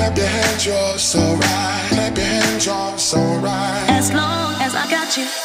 Clap your hands, you're so right. Clap your hands, you're so right. As long as I got you.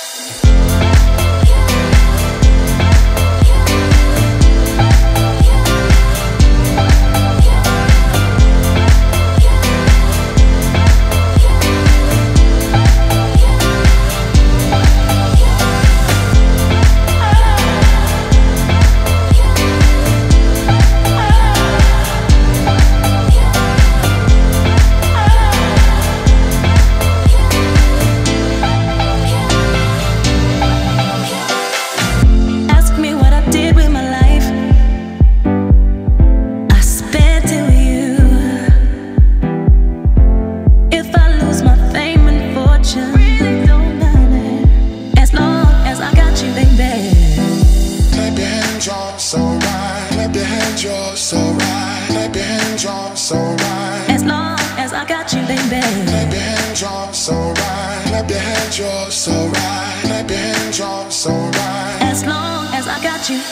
You're so right. Clap your hands, you're so right. As long as I got you, baby. Clap your hands, you're so right. Clap your hands, you're so right. Clap your hands, you're so right. As long as I got you.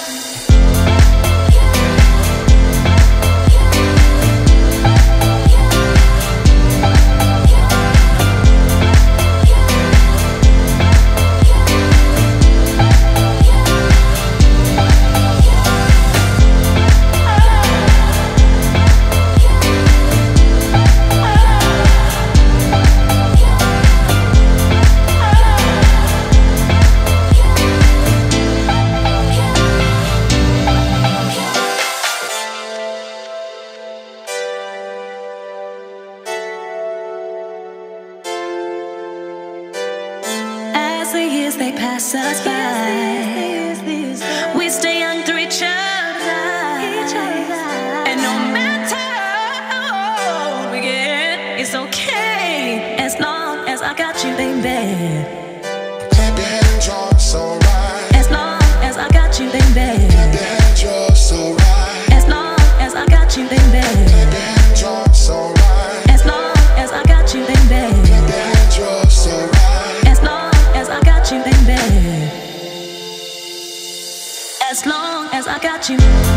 As the years they pass us by, we stay young through each other. And no matter how old we get, it's okay as long as I got you, baby. Clap your hands, you're so right. As long as I got you, baby. Clap your hands, you're so right. As long as I got you, baby. Clap your hands, you're so right. As long as I got you, baby. Clap your hands, you're so right. As long as I got you, baby. As long as I got you.